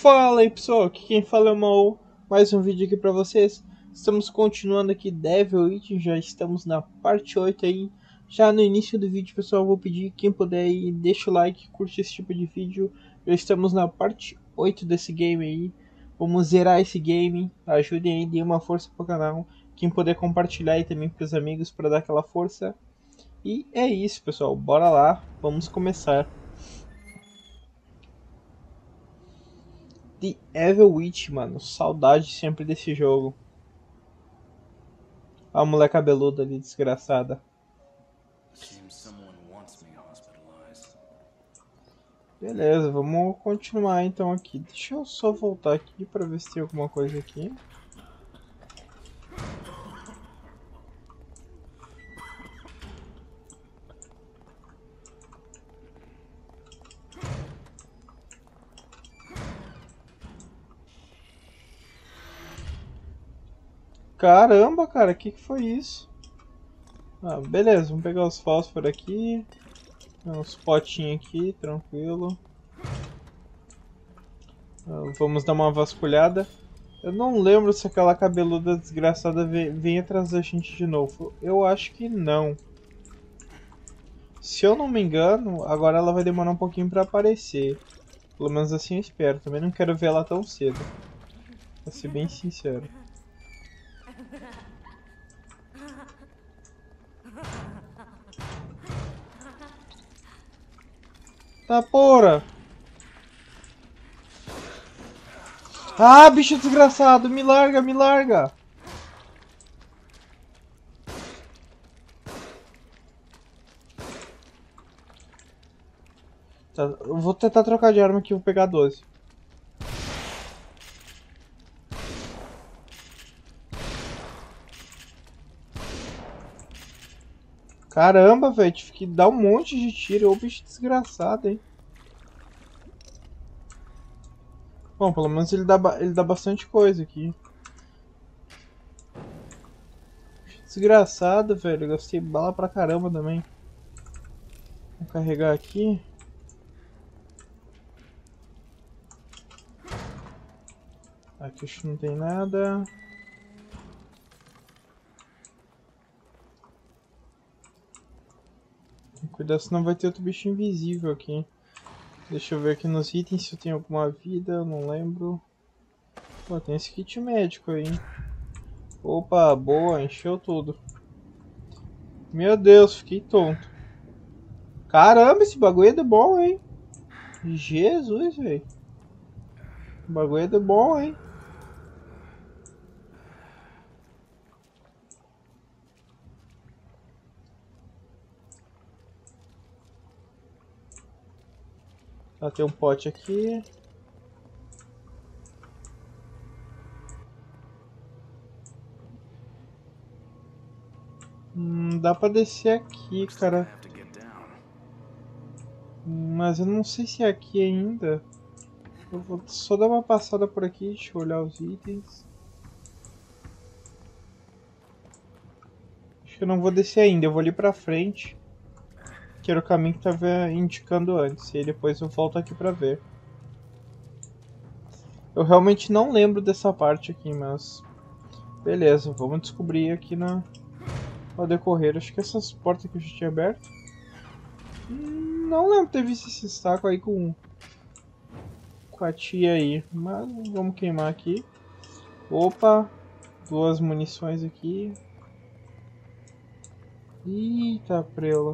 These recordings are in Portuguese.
Fala aí pessoal, aqui quem fala é o Maú, mais um vídeo aqui pra vocês. Estamos continuando aqui Devil Within, já estamos na parte 8 aí. Já no início do vídeo pessoal, vou pedir quem puder aí, deixa o like, curte esse tipo de vídeo. Já estamos na parte 8 desse game aí. Vamos zerar esse game, ajudem aí, deem uma força pro canal. Quem puder compartilhar aí também pros amigos para dar aquela força. E é isso pessoal, bora lá, vamos começar. The Evil Witch, mano. Saudade sempre desse jogo. A mulher cabeluda ali, desgraçada. Beleza, vamos continuar então aqui. Deixa eu só voltar aqui pra ver se tem alguma coisa aqui. Caramba, cara, que foi isso? Ah, beleza, vamos pegar os fósforos aqui. Uns potinhos aqui, tranquilo. Vamos dar uma vasculhada. Eu não lembro se aquela cabeluda desgraçada vem atrás da gente de novo. Eu acho que não. Se eu não me engano, agora ela vai demorar um pouquinho pra aparecer. Pelo menos assim eu espero. Também não quero ver ela tão cedo. Pra ser bem sincero. Tá, porra! Ah, bicho desgraçado! Me larga, me larga! Tá, eu vou tentar trocar de arma aqui, vou pegar 12. Caramba, velho, tive que dar um monte de tiro. Ô bicho desgraçado, hein? Bom, pelo menos ele dá bastante coisa aqui. Desgraçado, velho. Eu gastei bala pra caramba também. Vou carregar aqui. Aqui acho que não tem nada. Cuidado, senão vai ter outro bicho invisível aqui. Deixa eu ver aqui nos itens se eu tenho alguma vida, eu não lembro. Pô, tem esse kit médico aí. Opa, boa, encheu tudo. Meu Deus, fiquei tonto. Caramba, esse bagulho é do bom, hein? Jesus, velho. O bagulho é do bom, hein? Tá, tem um pote aqui. Dá pra descer aqui, cara. Mas eu não sei se é aqui ainda. Eu vou só dar uma passada por aqui, deixa eu olhar os itens. Acho que eu não vou descer ainda, eu vou ali pra frente. Que era o caminho que tava indicando antes. E aí depois eu volto aqui pra ver. Eu realmente não lembro dessa parte aqui, mas... Beleza, vamos descobrir aqui ao decorrer. Acho que essas portas que eu já tinha aberto. Não lembro de ter visto esse saco aí com a tia aí. Mas vamos queimar aqui. Opa, 2 munições aqui. Eita prela.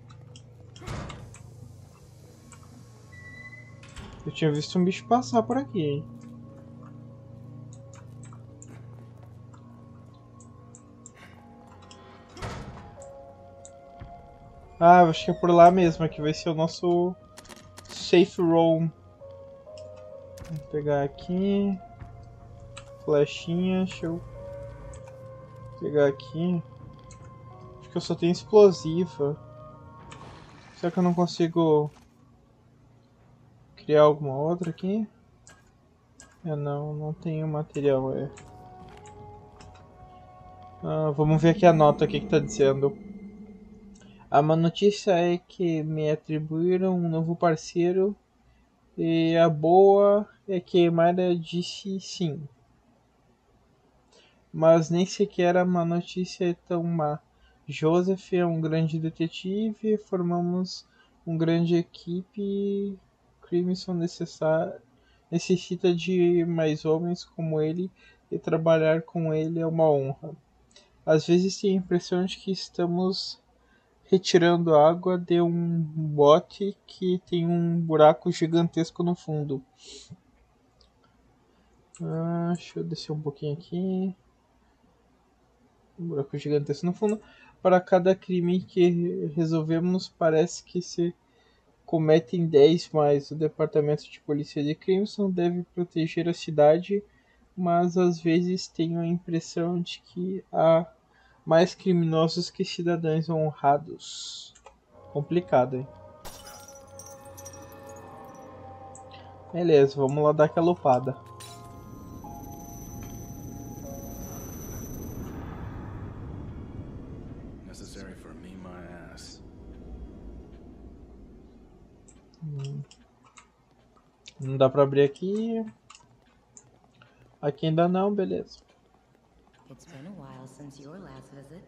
Eu tinha visto um bicho passar por aqui, hein. Ah, acho que é por lá mesmo, aqui vai ser o nosso safe roam. Vou pegar aqui. Flechinha, deixa eu pegar aqui. Acho que eu só tenho explosiva. Será que eu não consigo criar alguma outra aqui? Não tenho material, vamos ver aqui a nota, o que tá dizendo. A má notícia é que me atribuíram um novo parceiro E a boa é que a Mayra disse sim. Mas nem sequer a má notícia é tão má. Joseph é um grande detetive, formamos uma grande equipe. Crimson necessita de mais homens como ele e trabalhar com ele é uma honra. Às vezes tenho a impressão de que estamos retirando água de um bote que tem um buraco gigantesco no fundo. Deixa eu descer um pouquinho aqui. Um buraco gigantesco no fundo. Para cada crime que resolvemos, parece que se cometem 10 mais. O Departamento de Polícia de Crimson deve proteger a cidade, mas às vezes tenho a impressão de que há mais criminosos que cidadãos honrados. Complicado, hein? Beleza, vamos lá dar aquela upada. Necessary for me, my ass. Não dá pra abrir aqui. Aqui ainda não, beleza. It's been a while since your last visit.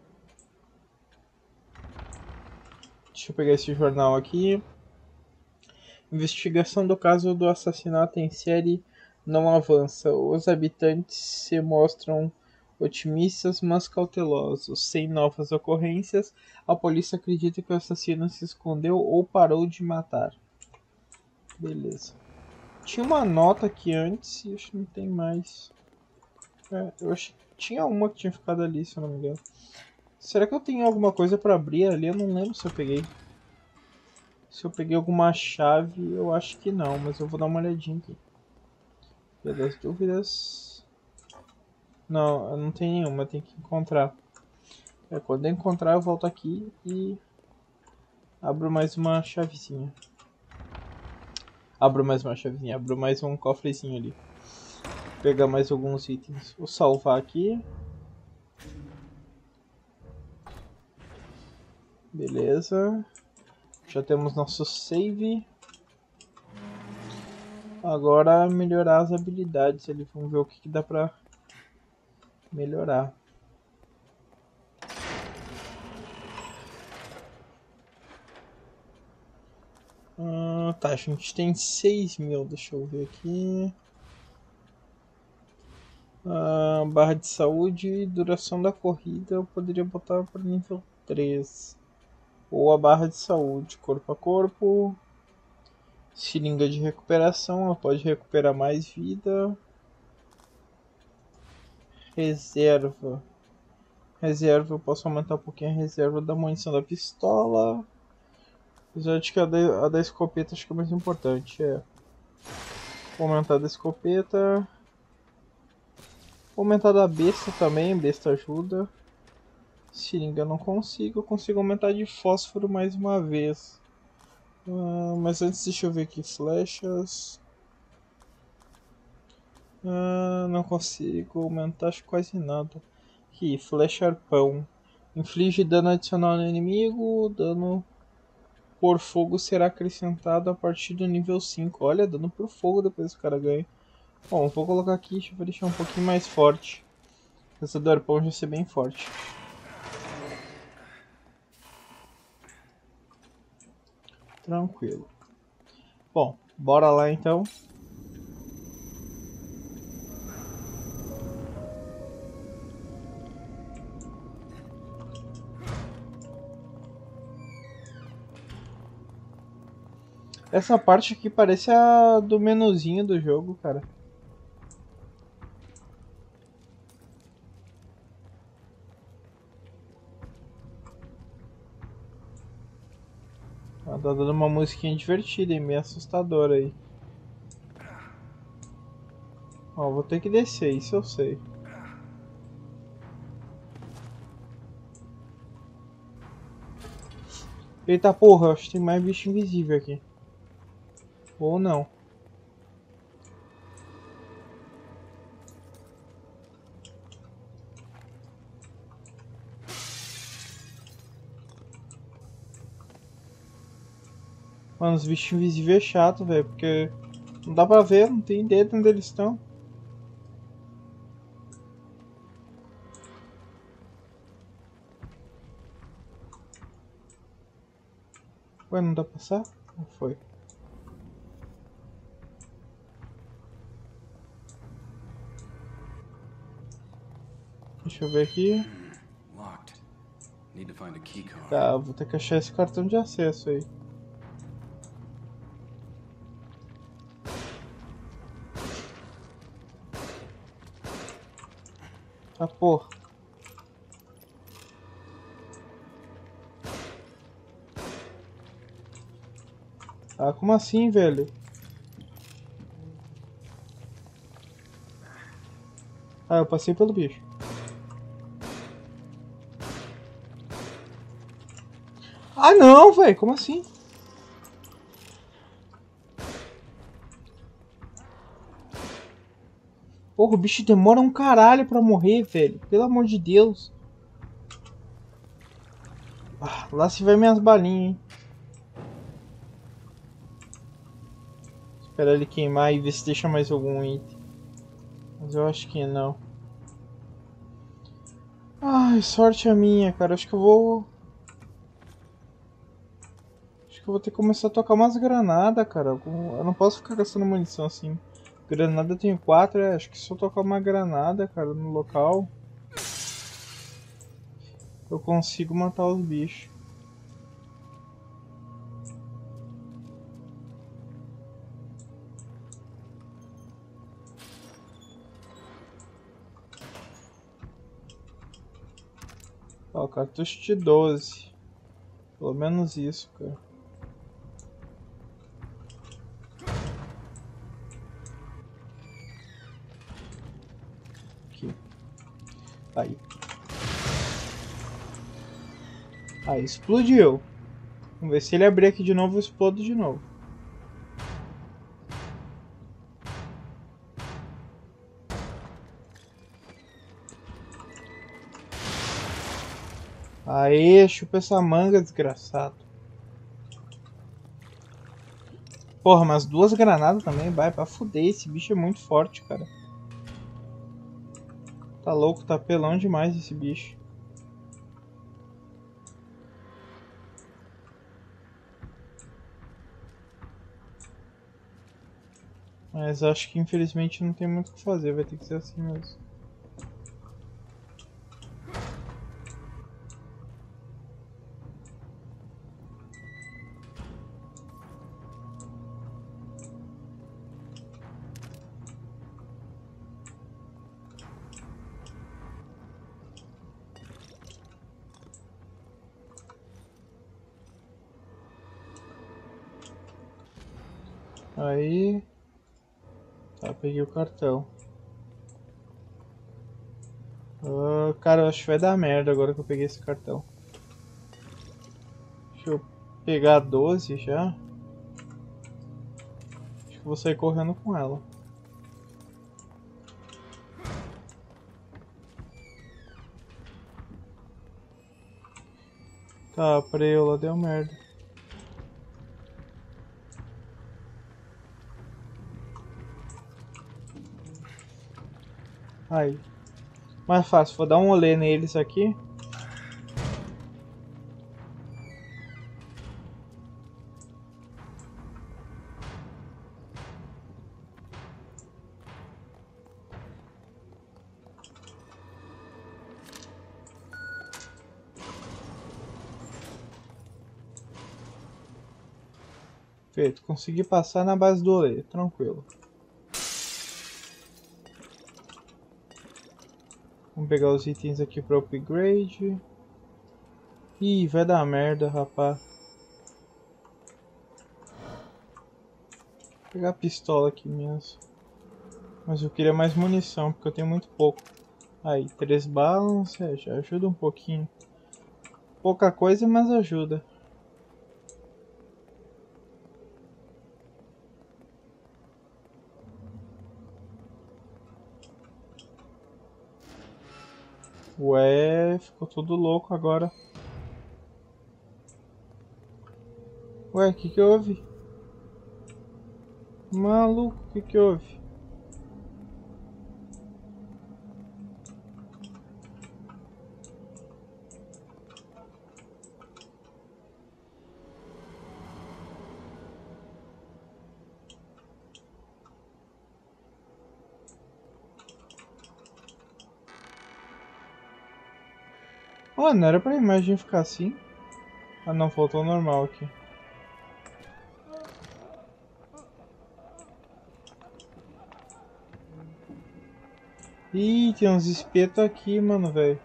Deixa eu pegar esse jornal aqui. Investigação do caso do assassinato em série não avança. Os habitantes se mostram otimistas, mas cautelosos. Sem novas ocorrências, a polícia acredita que o assassino se escondeu ou parou de matar. Beleza. Tinha uma nota aqui antes e acho que não tem mais. Eu acho que tinha uma que tinha ficado ali, se eu não me engano. Será que eu tenho alguma coisa pra abrir ali? Eu não lembro se eu peguei. Se eu peguei alguma chave, eu acho que não, mas eu vou dar uma olhadinha aqui. Pelas dúvidas. Não, não tem nenhuma, tem que encontrar. Quando eu encontrar, eu volto aqui e abro mais uma chavezinha. Abro mais um cofrezinho ali. Vou pegar mais alguns itens. Vou salvar aqui. Beleza. Já temos nosso save. Agora melhorar as habilidades ali. Vamos ver o que dá pra melhorar. Tá, a gente tem 6.000. Deixa eu ver aqui. Barra de saúde, duração da corrida eu poderia botar para nível 3. Ou a barra de saúde, corpo a corpo. Seringa de recuperação, ela pode recuperar mais vida. Reserva. Reserva, eu posso aumentar um pouquinho a reserva da munição da pistola. Apesar de que a da escopeta acho que é mais importante. Vou aumentar a da escopeta. Vou aumentar a da besta também, besta ajuda. Seringa eu não consigo, eu consigo aumentar de fósforo mais uma vez. Mas antes deixa eu ver aqui, flechas. Não consigo aumentar acho quase nada. Aqui, flecha arpão. Inflige dano adicional no inimigo, dano por fogo será acrescentado a partir do nível 5. Olha, dano por fogo depois que o cara ganha. Bom, vou colocar aqui, deixa eu deixar um pouquinho mais forte. Essa do arpão já ser bem forte. Tranquilo. Bom, bora lá então. Essa parte aqui parece a do menuzinho do jogo, cara. Tá dando uma musiquinha divertida e meio assustadora aí. Ó, vou ter que descer, isso eu sei. Eita porra, acho que tem mais bicho invisível aqui. Ou não. Mano, os bichos invisíveis é chato, velho, porque Não dá pra ver, não tem ideia de onde eles estão. Ué, não dá pra passar? Não foi. Deixa eu ver aqui. Locked. Need to find a key card. Tá, vou ter que achar esse cartão de acesso aí. Ah, porra. Ah, como assim, velho? Ah, eu passei pelo bicho. Ah, não, velho. Como assim? Porra, o bicho demora um caralho pra morrer, velho. Pelo amor de Deus. Ah, lá se vai minhas balinhas, hein. Esperar ele queimar e ver se deixa mais algum item. Mas eu acho que não. Ai, sorte a minha, cara. Acho que eu vou ter que começar a tocar umas granadas, cara. Eu não posso ficar gastando munição assim. Granada eu tenho 4, acho que se eu tocar uma granada, cara, no local, eu consigo matar os bichos. Ó, cartucho de 12. Pelo menos isso, cara. Aqui. Aí. Aí, explodiu. Vamos ver se ele abrir aqui de novo, eu explodo de novo. Aê, chupa essa manga, desgraçado. Porra, mas 2 granadas também, vai pra fuder. Esse bicho é muito forte, cara. Tá louco, tá pelão demais esse bicho. Mas acho que infelizmente não tem muito o que fazer, vai ter que ser assim mesmo. Aí. Tá, peguei o cartão. Ah, cara, eu acho que vai dar merda agora que eu peguei esse cartão. Deixa eu pegar a 12 já. Acho que vou sair correndo com ela. Tá, a preula deu merda. Aí. Mais fácil, vou dar um olê neles aqui. Feito, consegui passar na base do olê, tranquilo. Vamos pegar os itens aqui para upgrade. Ih, vai dar merda, rapaz. Vou pegar a pistola aqui mesmo. Mas eu queria mais munição, porque eu tenho muito pouco. Aí, 3 balas, já ajuda um pouquinho. Pouca coisa, mas ajuda. Ué, ficou tudo louco agora. Ué, o que houve? Maluco, o que houve? Oh, não era pra imagem ficar assim? Ah não, voltou ao normal aqui. Ih, tem uns espetos aqui, mano, velho.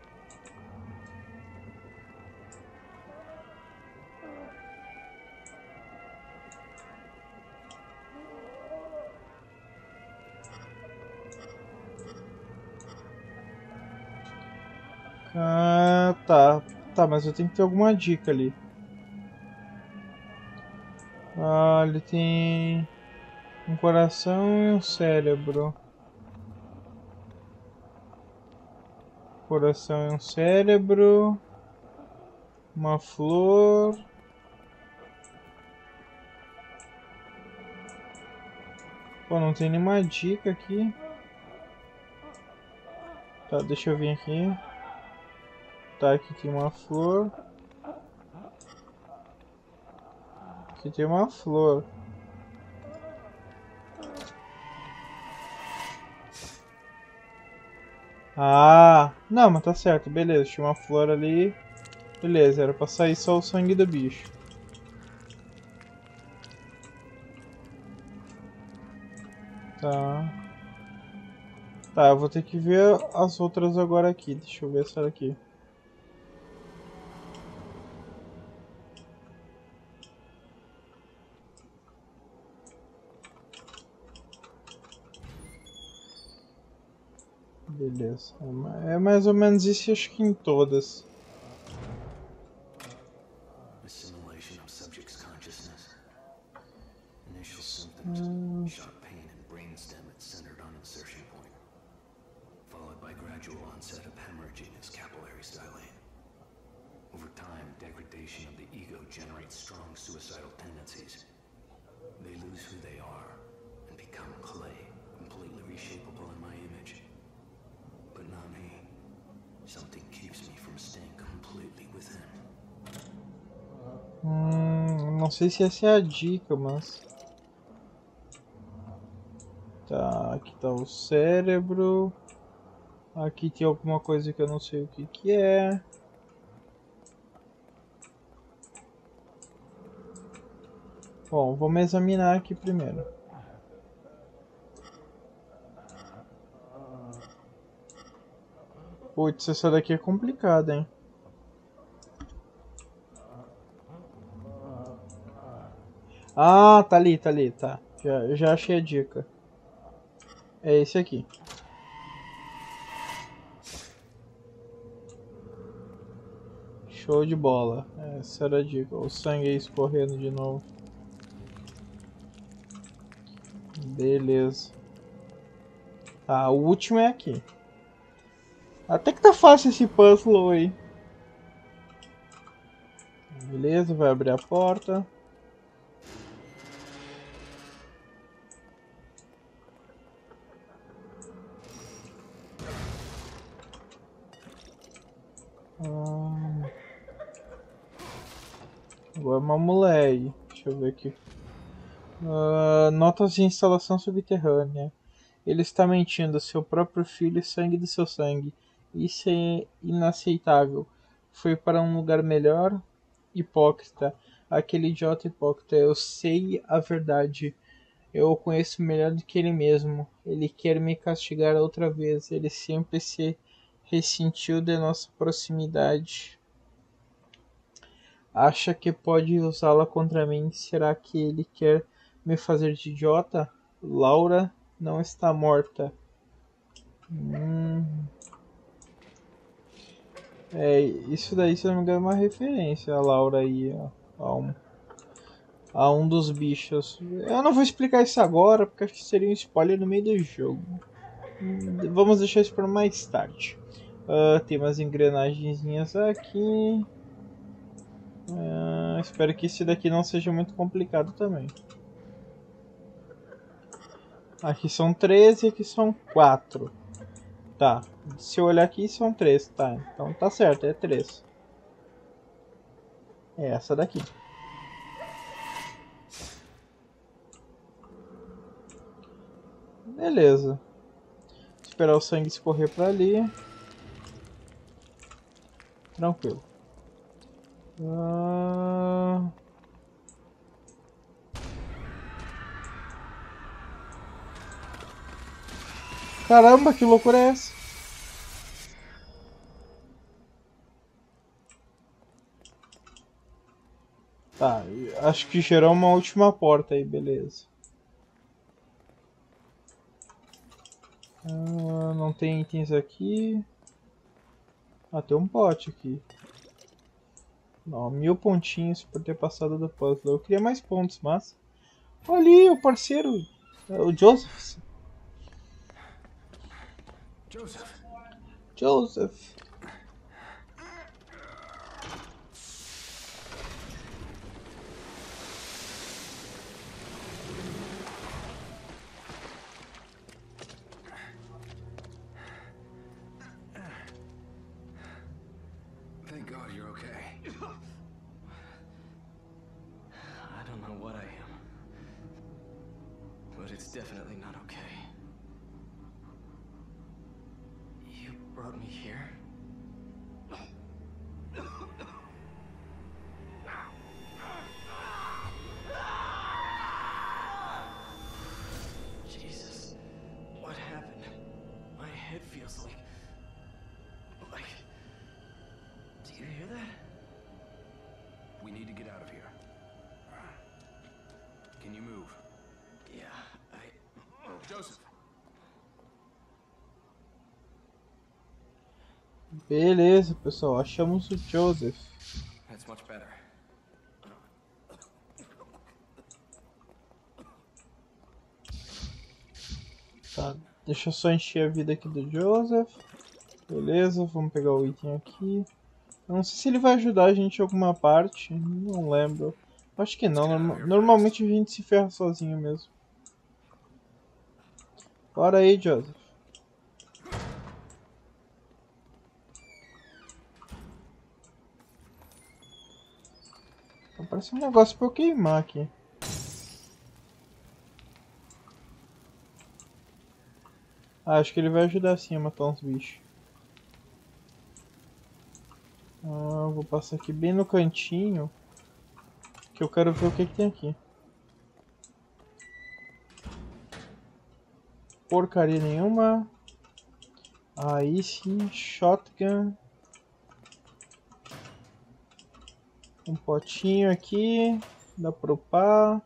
Ah, tá. Tá, mas eu tenho que ter alguma dica ali. Ah, ele tem um coração e um cérebro. Coração e um cérebro. Uma flor. Pô, não tem nenhuma dica aqui. Tá, deixa eu vir aqui. Tá, aqui tem uma flor. Aqui tem uma flor. Ah, não, mas tá certo, beleza. Tinha uma flor ali. Beleza, era pra sair só o sangue do bicho. Tá. Tá, eu vou ter que ver as outras agora aqui. Deixa eu ver essa daqui. Beleza. É mais ou menos isso, acho que em todas. Assimilation of subject's consciousness. Initial symptoms: sharp pain and brainstem centered on insertion point, followed by gradual onset of hemorrhaging as capillaries dilate. Over time, degradation of the ego generates strong suicidal tendencies. They lose who they are and become clay, completely reshapeable in my image. But not me. Something keeps me from staying completely within. Não sei se essa é a dica, mas... Tá, aqui tá o cérebro. Aqui tem alguma coisa que eu não sei o que que é. Bom, vamos examinar aqui primeiro. Putz, essa daqui é complicada, hein? Ah, tá ali, tá. Já achei a dica. É esse aqui. Show de bola. Essa era a dica. O sangue aí escorrendo de novo. Beleza. Ah, o último é aqui. Até que tá fácil esse puzzle aí. Beleza, vai abrir a porta. Agora uma mulher. Deixa eu ver aqui. Notas de instalação subterrânea. Ele está mentindo, seu próprio filho, sangue do seu sangue. Isso é inaceitável. Foi para um lugar melhor? Hipócrita. Aquele idiota hipócrita. Eu sei a verdade. Eu o conheço melhor do que ele mesmo. Ele quer me castigar outra vez. Ele sempre se ressentiu de nossa proximidade. Acha que pode usá-la contra mim? Será que ele quer me fazer de idiota? Laura não está morta. Isso daí, se não me engano, é uma referência a Laura aí, a um dos bichos. Eu não vou explicar isso agora, porque acho que seria um spoiler no meio do jogo. Vamos deixar isso para mais tarde. Tem umas engrenagenzinhas aqui. Espero que esse daqui não seja muito complicado também. Aqui são 13 e aqui são 4. Tá. Se eu olhar aqui são 3. Tá. Então tá certo, é 3. É essa daqui. Beleza. Esperar o sangue escorrer pra ali. Tranquilo. Caramba, que loucura é essa? Tá, acho que gerou uma última porta aí, beleza. Não tem itens aqui. Ah, tem um pote aqui. Não, 1000 pontinhos por ter passado do puzzle. Eu queria mais pontos, mas... Olha ali, o parceiro. O Joseph. Joseph. Thank God you're okay. I don't know what I am, but it's definitely not okay. You brought me here? Jesus, what happened? My head feels like... Do you hear that? We need to get out of here. Can you move? Yeah, Joseph! Beleza, pessoal. Achamos o Joseph. That's much better. Tá, deixa eu só encher a vida aqui do Joseph. Beleza, vamos pegar o item aqui. Eu não sei se ele vai ajudar a gente em alguma parte. Não lembro. Acho que não. Normalmente a gente se ferra sozinho mesmo. Bora aí, Joseph. Parece um negócio pra eu queimar aqui. Ah, acho que ele vai ajudar sim a matar uns bichos. Vou passar aqui bem no cantinho. Que eu quero ver o que tem aqui. Porcaria nenhuma. Aí sim, shotgun. Um potinho aqui. Dá pra upar.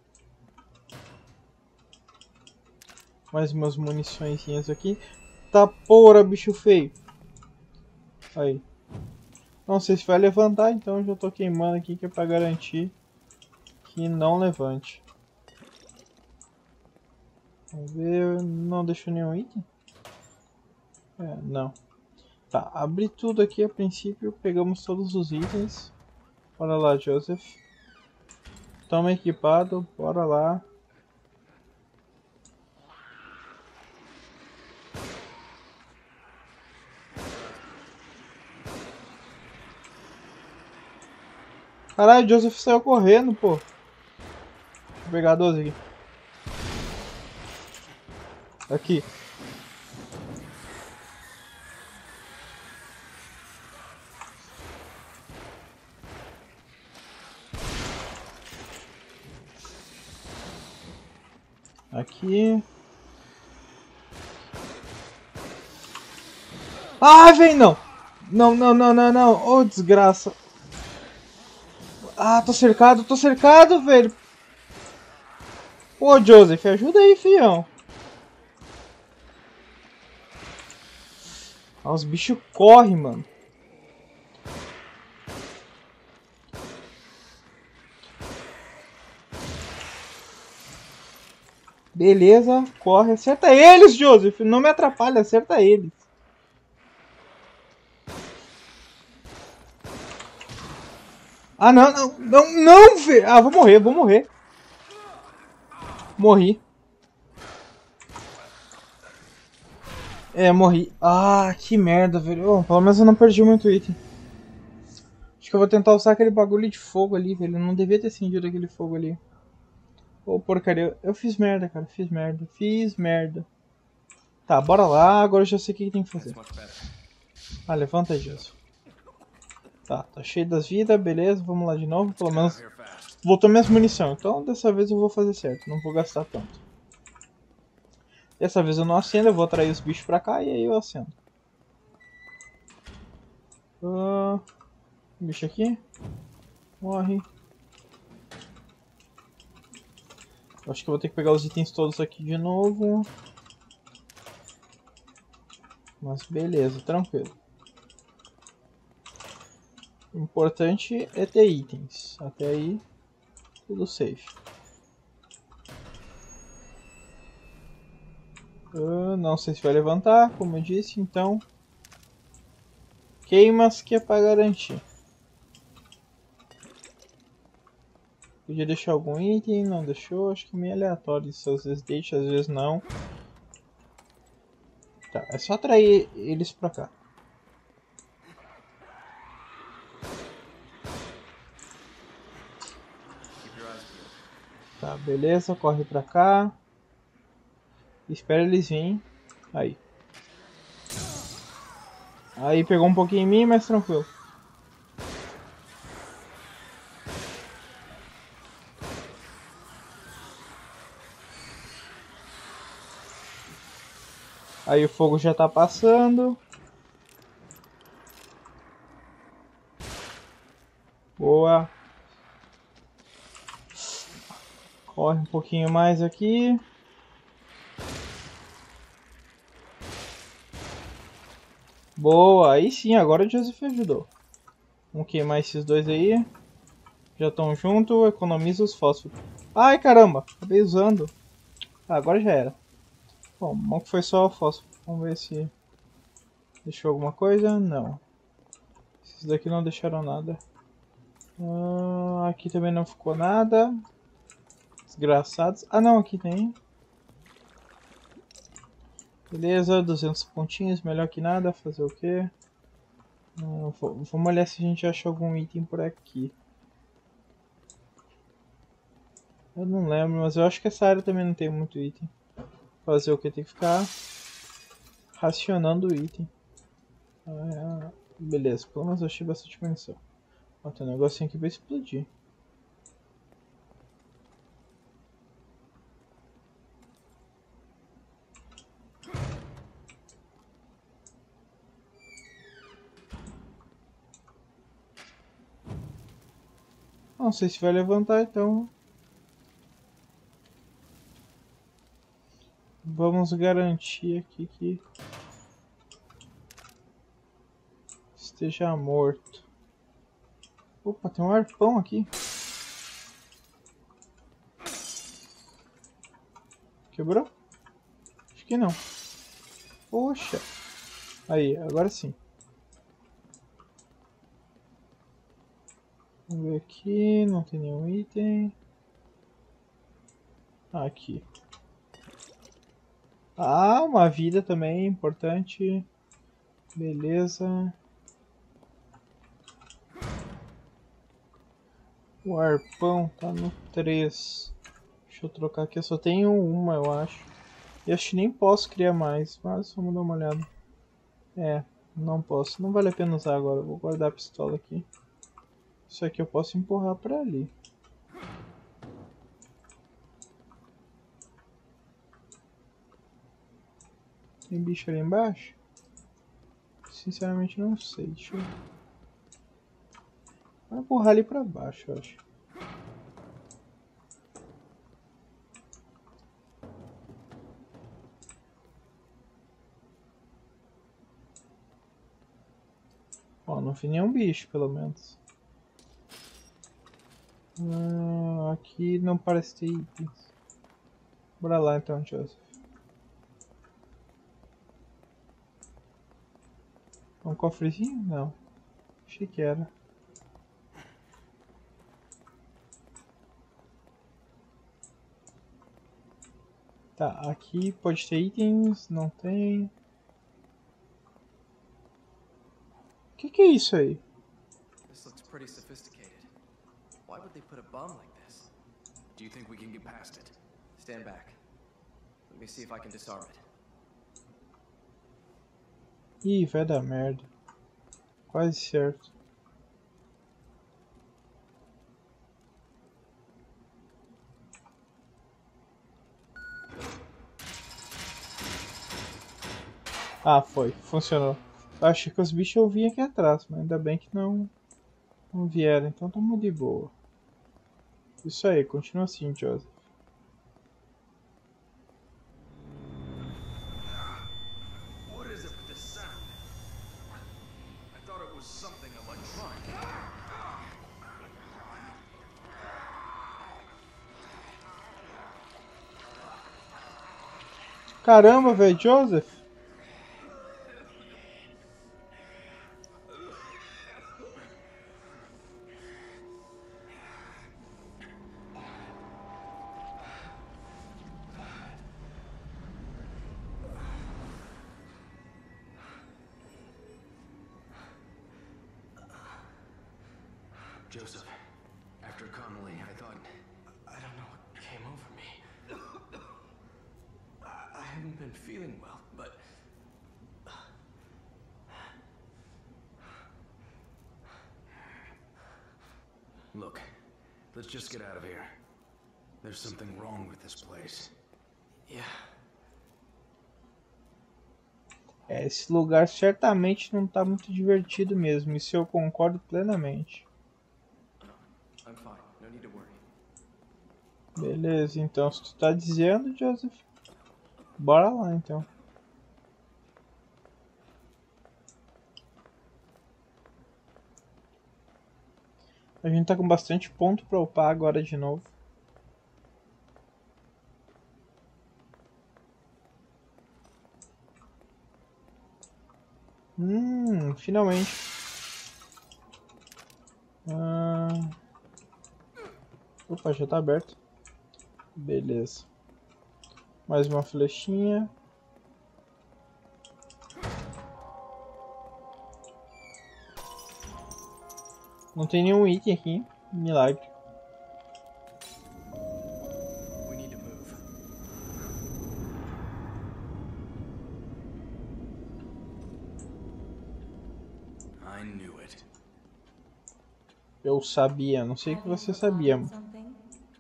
Mais umas muniçõezinhas aqui. Tá porra, bicho feio. Aí. Não sei se vai levantar, então eu já tô queimando aqui que é pra garantir que não levante. Vamos ver, não deixou nenhum item? Não. Tá, abri tudo aqui a princípio, pegamos todos os itens. Bora lá, Joseph. Tamo equipado, bora lá. Caralho, o Joseph saiu correndo, pô. Deixa eu pegar a 12 aqui. Aqui. Aqui. Ah, vem não! Não, não, não, não, não. Ô, desgraça. Ah, tô cercado, velho. Pô, Joseph, ajuda aí, fião. Ah, os bichos correm, mano. Beleza, corre. Acerta eles, Joseph. Não me atrapalha, acerta eles. Ah, não, não, não, não, velho. Ah, vou morrer. Morri. É, morri. Ah, que merda, velho. Oh, pelo menos eu não perdi muito item. Acho que eu vou tentar usar aquele bagulho de fogo ali, velho. Eu não devia ter acendido aquele fogo ali. Ô, oh, porcaria. Eu fiz merda, cara. Fiz merda. Fiz merda. Tá, bora lá. Agora eu já sei o que tem que fazer. Ah, levanta aí, Jesus. Tá cheio das vidas. Beleza, vamos lá de novo. Pelo menos voltou minhas munição. Então dessa vez eu vou fazer certo. Não vou gastar tanto. Dessa vez eu não acendo. Eu vou atrair os bichos pra cá e aí eu acendo. Bicho aqui. Morre. Acho que eu vou ter que pegar os itens todos aqui de novo. Mas beleza, tranquilo. O importante é ter itens. Até aí, tudo safe. Não sei se vai levantar, como eu disse, então... Queimas que é pra garantir. Podia deixar algum item, não deixou. Acho que é meio aleatório isso. Às vezes deixa, às vezes não. Tá, é só atrair eles pra cá. Tá, beleza, corre pra cá. Espera eles virem. Aí. Aí pegou um pouquinho em mim, mas tranquilo. Aí o fogo já tá passando. Boa. Corre um pouquinho mais aqui. Boa, aí sim, agora o Joseph ajudou. Vamos queimar esses dois aí. Já estão junto, economiza os fósforos. Ai caramba, acabei usando. Agora já era. Bom que foi só o fósforo. Vamos ver se deixou alguma coisa. Não. Esses daqui não deixaram nada. Aqui também não ficou nada. Desgraçados. Ah não, aqui tem. Beleza, 200 pontinhos, melhor que nada. Fazer o quê? Vamos olhar se a gente acha algum item por aqui. Eu não lembro, mas eu acho que essa área também não tem muito item. Fazer o que? Tem que ficar racionando o item. Beleza, pelo menos eu achei bastante munição. Ó, tem um negocinho aqui pra explodir. Não sei se vai levantar, então vamos garantir aqui que esteja morto. Opa, tem um arpão aqui. Quebrou? Acho que não. Poxa. Aí, agora sim. Vamos ver aqui, não tem nenhum item. Aqui. Ah, uma vida também, importante. Beleza. O arpão tá no 3. Deixa eu trocar aqui, eu só tenho uma, eu acho. E acho que nem posso criar mais, mas vamos dar uma olhada. É, não posso. Não vale a pena usar agora, vou guardar a pistola aqui. Isso aqui eu posso empurrar pra ali. Tem bicho ali embaixo? Sinceramente não sei, deixa eu... Vou empurrar ali pra baixo, eu acho. Ó, não vi nenhum bicho, pelo menos. Aqui não parece ter itens. Bora lá então, Joseph. Um cofrezinho? Não. Achei que era. Tá, aqui pode ter itens, não tem. Que é isso aí? This looks pretty sophisticated. Why would they put a bomb like this? Do you think we can get past it? Stand back. Let me see if I can disarm it. Ih, vai dar merda. Quase certo. Ah, foi. Funcionou. Eu achei que os bichos eu vinha aqui atrás, mas ainda bem que não vieram. Então tamo de boa. Isso aí, continua assim, Joseph. What is it with this sound? I thought it was something electronic. Caramba, velho, Joseph. Joseph, after Connolly, I thought... I don't know what came over me. I haven't been feeling well, but... Look, let's just get out of here. There's something wrong with this place. Yeah. Esse lugar certamente não tá muito divertido mesmo. Isso eu concordo plenamente. I'm fine. No need to worry. Beleza, então se tu tá dizendo, Joseph, bora lá então. A gente tá com bastante ponto pra upar agora de novo. Finalmente. Opa, já tá aberto. Beleza. Mais uma flechinha. Não tem nenhum item aqui. Milagre. We need to move. I knew it. Eu sabia. Não sei o que você sabia. Something?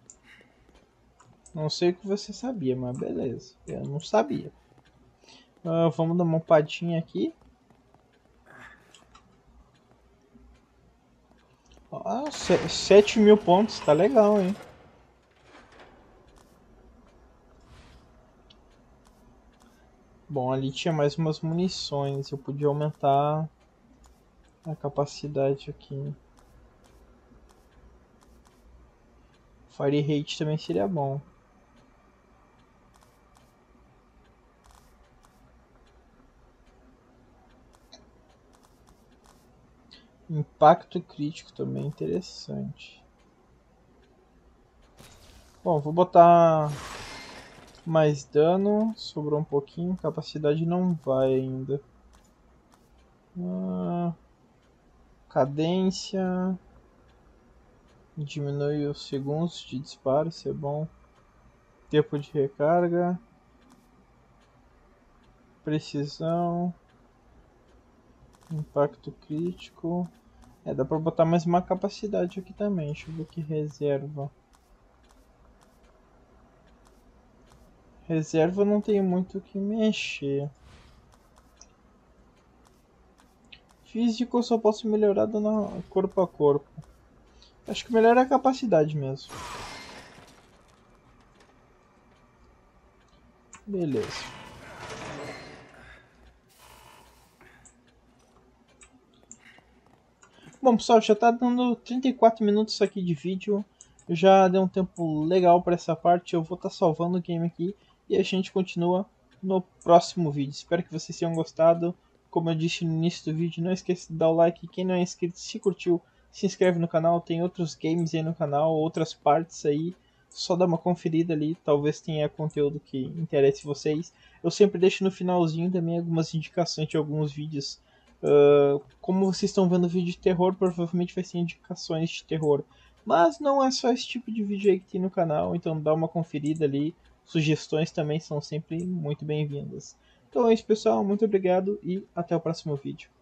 Não sei o que você sabia, mas beleza. Eu não sabia. Vamos dar uma upadinha aqui. 7.000 pontos, tá legal, hein? Bom, ali tinha mais umas munições. Eu podia aumentar a capacidade aqui. Fire rate também seria bom. Impacto crítico também é interessante. Bom, vou botar mais dano. Sobrou um pouquinho. Capacidade não vai ainda. Cadência. Diminui os segundos de disparo, isso é bom. Tempo de recarga. Precisão. Impacto crítico. Dá pra botar mais uma capacidade aqui também. Deixa eu ver aqui, reserva. Reserva não tem muito o que mexer. Físico eu só posso melhorar dando corpo a corpo. Acho que melhor é a capacidade mesmo. Beleza. Bom, pessoal, já tá dando 34 minutos aqui de vídeo. Já deu um tempo legal para essa parte. Eu vou estar salvando o game aqui e a gente continua no próximo vídeo. Espero que vocês tenham gostado. Como eu disse no início do vídeo, não esqueça de dar o like. Quem não é inscrito, se curtiu, se inscreve no canal. Tem outros games aí no canal, outras partes aí. Só dá uma conferida ali, talvez tenha conteúdo que interesse vocês. Eu sempre deixo no finalzinho também algumas indicações de alguns vídeos Como vocês estão vendo vídeo de terror, provavelmente vai ser indicações de terror. Mas não é só esse tipo de vídeo aí que tem no canal, então dá uma conferida ali. Sugestões também são sempre muito bem-vindas. Então é isso, pessoal. Muito obrigado e até o próximo vídeo.